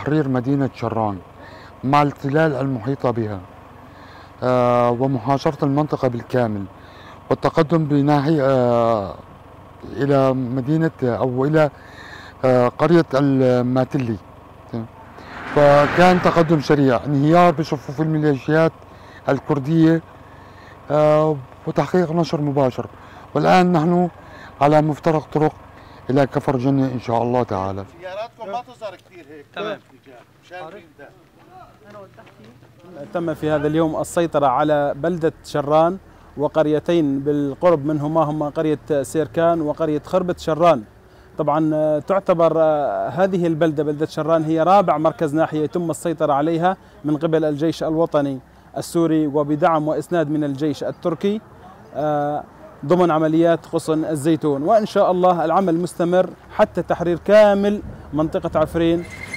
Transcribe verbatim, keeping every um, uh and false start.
تحرير مدينة شران مع الاحتلال المحيطة بها آه ومحاصرة المنطقة بالكامل والتقدم بناحية آه إلى مدينة أو إلى آه قرية الماتلي. فكان تقدم سريع، انهيار بصفوف الميليشيات الكردية آه وتحقيق نصر مباشر، والآن نحن على مفترق طرق إلى كفر جنة إن شاء الله تعالى. سياراتكم ما تظهر كثير هيك. تمام. تم في هذا اليوم السيطرة على بلدة شران وقريتين بالقرب منهما هما قرية سيركان وقرية خربة شران. طبعا تعتبر هذه البلدة بلدة شران هي رابع مركز ناحية يتم السيطرة عليها من قبل الجيش الوطني السوري وبدعم وإسناد من الجيش التركي ضمن عمليات غصن الزيتون، وإن شاء الله العمل مستمر حتى تحرير كامل منطقة عفرين